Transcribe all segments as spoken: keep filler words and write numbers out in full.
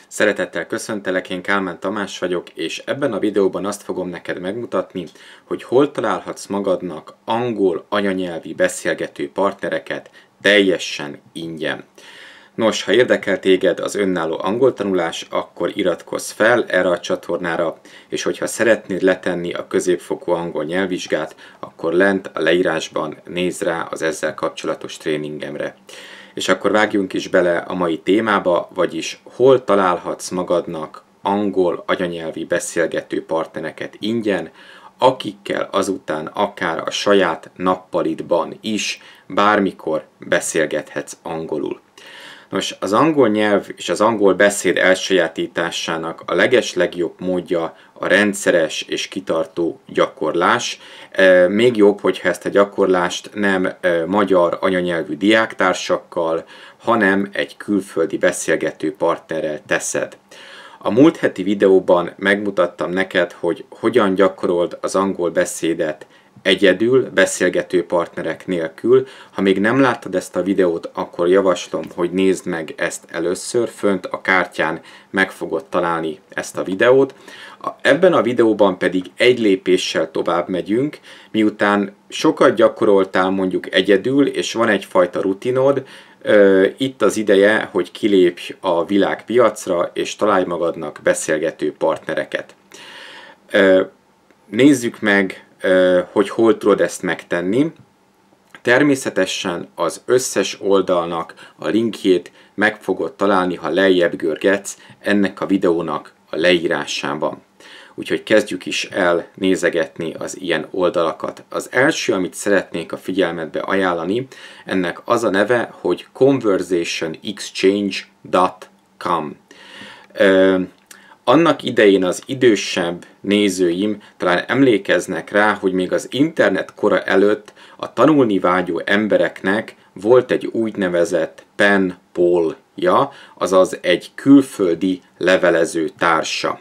Szeretettel köszöntelek, én Kálmán Tamás vagyok, és ebben a videóban azt fogom neked megmutatni, hogy hol találhatsz magadnak angol anyanyelvi beszélgető partnereket teljesen ingyen. Nos, ha érdekel téged az önálló angol tanulás, akkor iratkozz fel erre a csatornára, és hogyha szeretnéd letenni a középfokú angol nyelvvizsgát, akkor lent a leírásban nézz rá az ezzel kapcsolatos tréningemre. És akkor vágjunk is bele a mai témába, vagyis hol találhatsz magadnak angol anyanyelvi beszélgető partnereket ingyen, akikkel azután akár a saját nappalidban is bármikor beszélgethetsz angolul. Nos, az angol nyelv és az angol beszéd elsajátításának a legeslegjobb módja a rendszeres és kitartó gyakorlás. Még jobb, hogyha ezt a gyakorlást nem magyar anyanyelvű diáktársakkal, hanem egy külföldi beszélgető partnerrel teszed. A múlt heti videóban megmutattam neked, hogy hogyan gyakorold az angol beszédet egyedül, beszélgető partnerek nélkül. Ha még nem láttad ezt a videót, akkor javaslom, hogy nézd meg ezt először, fönt a kártyán meg fogod találni ezt a videót. Ebben a videóban pedig egy lépéssel tovább megyünk, miután sokat gyakoroltál mondjuk egyedül, és van egyfajta rutinod, itt az ideje, hogy kilépj a világpiacra, és találj magadnak beszélgető partnereket. Nézzük meg, hogy hol tudod ezt megtenni. Természetesen az összes oldalnak a linkjét meg fogod találni, ha lejjebb görgetsz ennek a videónak a leírásában. Úgyhogy kezdjük is el nézegetni az ilyen oldalakat. Az első, amit szeretnék a figyelmedbe ajánlani, ennek az a neve, hogy conversation exchange dot com. Annak idején az idősebb nézőim talán emlékeznek rá, hogy még az internet kora előtt a tanulni vágyó embereknek volt egy úgynevezett pen pal-ja, azaz egy külföldi levelező társa.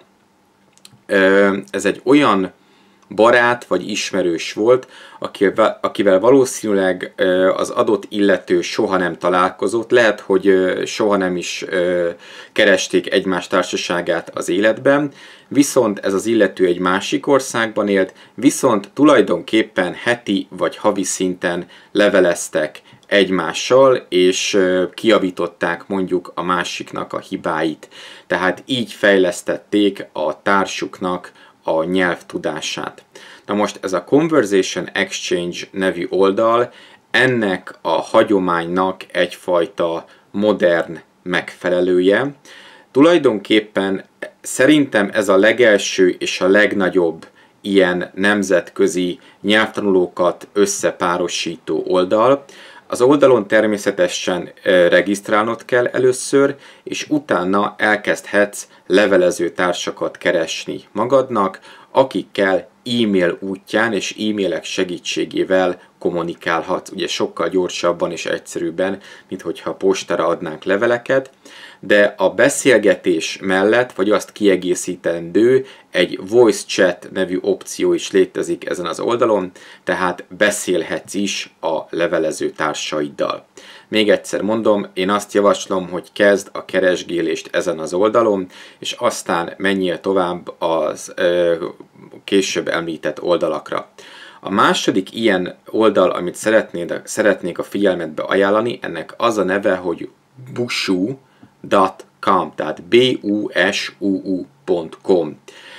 Ez egy olyan barát vagy ismerős volt, akivel, akivel valószínűleg az adott illető soha nem találkozott, lehet, hogy soha nem is keresték egymás társaságát az életben, viszont ez az illető egy másik országban élt, viszont tulajdonképpen heti vagy havi szinten leveleztek egymással, és kijavították mondjuk a másiknak a hibáit. Tehát így fejlesztették a társuknak a nyelvtudását. Na most ez a Conversation Exchange nevű oldal ennek a hagyománynak egyfajta modern megfelelője. Tulajdonképpen szerintem ez a legelső és a legnagyobb ilyen nemzetközi nyelvtanulókat összepárosító oldal. Az oldalon természetesen regisztrálnod kell először, és utána elkezdhetsz levelező társakat keresni magadnak, akikkel e-mail útján és e-mailek segítségével kommunikálhatsz, ugye sokkal gyorsabban és egyszerűbben, mint hogyha postára adnánk leveleket, de a beszélgetés mellett, vagy azt kiegészítendő, egy voice chat nevű opció is létezik ezen az oldalon, tehát beszélhetsz is a levelező társaiddal. Még egyszer mondom, én azt javaslom, hogy kezd a keresgélést ezen az oldalon, és aztán menjél tovább az ö, később említett oldalakra. A második ilyen oldal, amit szeretnéd, szeretnék a figyelmetbe ajánlani, ennek az a neve, hogy busuu dot com, tehát b u s u u pont com.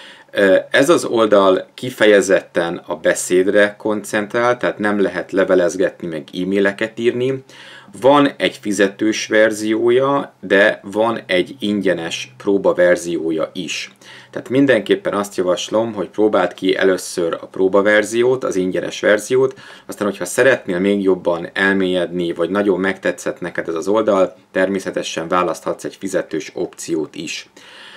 Ez az oldal kifejezetten a beszédre koncentrál, tehát nem lehet levelezgetni, meg e-maileket írni. Van egy fizetős verziója, de van egy ingyenes próbaverziója is. Tehát mindenképpen azt javaslom, hogy próbáld ki először a próbaverziót, az ingyenes verziót, aztán, hogyha szeretnél még jobban elmélyedni, vagy nagyon megtetszett neked ez az oldal, természetesen választhatsz egy fizetős opciót is.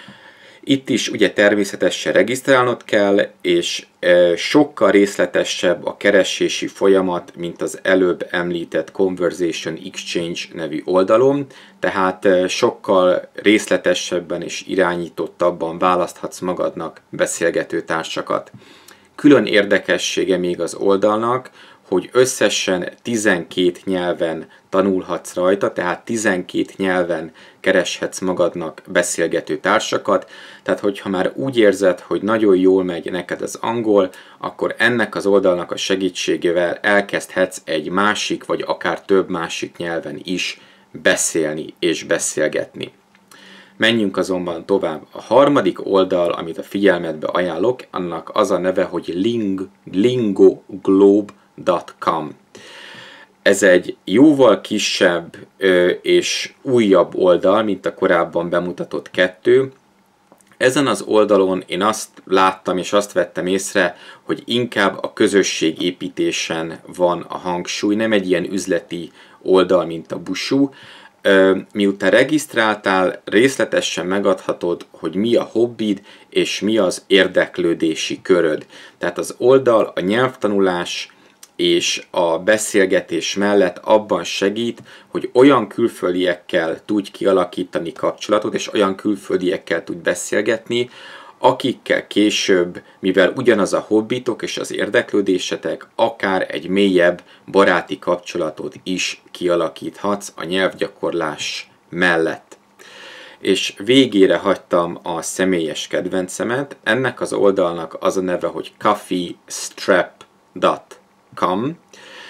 Itt is ugye természetesen regisztrálnod kell, és e, sokkal részletesebb a keresési folyamat, mint az előbb említett Conversation Exchange nevű oldalon, tehát e, sokkal részletesebben és irányítottabban választhatsz magadnak beszélgető társakat. Külön érdekessége még az oldalnak, hogy összesen tizenkét nyelven tanulhatsz rajta, tehát tizenkét nyelven kereshetsz magadnak beszélgető társakat, tehát hogyha már úgy érzed, hogy nagyon jól megy neked az angol, akkor ennek az oldalnak a segítségével elkezdhetsz egy másik, vagy akár több másik nyelven is beszélni és beszélgetni. Menjünk azonban tovább. A harmadik oldal, amit a figyelmetbe ajánlok, annak az a neve, hogy ling, lingoglobe pont com. Ez egy jóval kisebb ö, és újabb oldal, mint a korábban bemutatott kettő. Ezen az oldalon én azt láttam és azt vettem észre, hogy inkább a közösségépítésen van a hangsúly, nem egy ilyen üzleti oldal, mint a Busuu. Miután regisztráltál, részletesen megadhatod, hogy mi a hobbid és mi az érdeklődési köröd. Tehát az oldal a nyelvtanulás és a beszélgetés mellett abban segít, hogy olyan külföldiekkel tudj kialakítani kapcsolatot, és olyan külföldiekkel tudj beszélgetni, akikkel később, mivel ugyanaz a hobbitok és az érdeklődésetek, akár egy mélyebb baráti kapcsolatot is kialakíthatsz a nyelvgyakorlás mellett. És végére hagytam a személyes kedvencemet, ennek az oldalnak az a neve, hogy coffee strap pont com.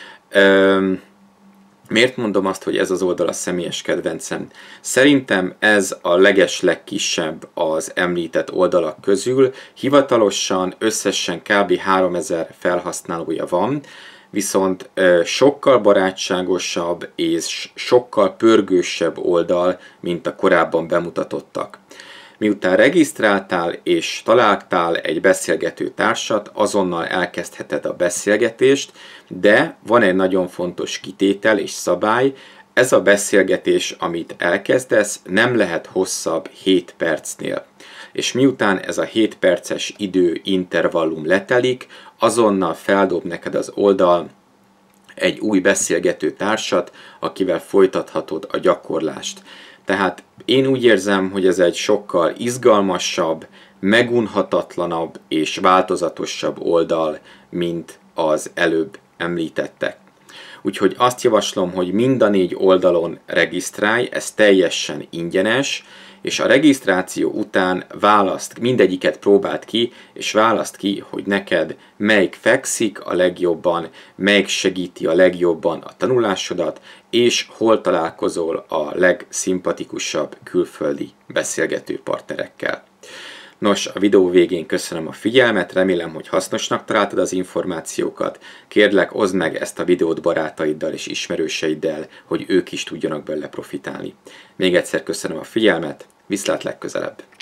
Miért mondom azt, hogy ez az oldal a személyes kedvencem? Szerintem ez a legeslegkisebb az említett oldalak közül. Hivatalosan összesen kb. háromezer felhasználója van, viszont sokkal barátságosabb és sokkal pörgősebb oldal, mint a korábban bemutatottak. Miután regisztráltál és találtál egy beszélgető társat, azonnal elkezdheted a beszélgetést, de van egy nagyon fontos kitétel és szabály, ez a beszélgetés, amit elkezdesz, nem lehet hosszabb hét percnél. És miután ez a hét perces időintervallum letelik, azonnal feldob neked az oldal egy új beszélgető társat, akivel folytathatod a gyakorlást. Tehát én úgy érzem, hogy ez egy sokkal izgalmasabb, megunhatatlanabb és változatosabb oldal, mint az előbb említettek. Úgyhogy azt javaslom, hogy mind a négy oldalon regisztrálj, ez teljesen ingyenes, és a regisztráció után választ, mindegyiket próbáld ki, és választ ki, hogy neked melyik fekszik a legjobban, melyik segíti a legjobban a tanulásodat, és hol találkozol a legszimpatikusabb külföldi beszélgető partnerekkel. Nos, a videó végén köszönöm a figyelmet, remélem, hogy hasznosnak találtad az információkat. Kérlek, oszd meg ezt a videót barátaiddal és ismerőseiddel, hogy ők is tudjanak belőle profitálni. Még egyszer köszönöm a figyelmet, viszlát legközelebb!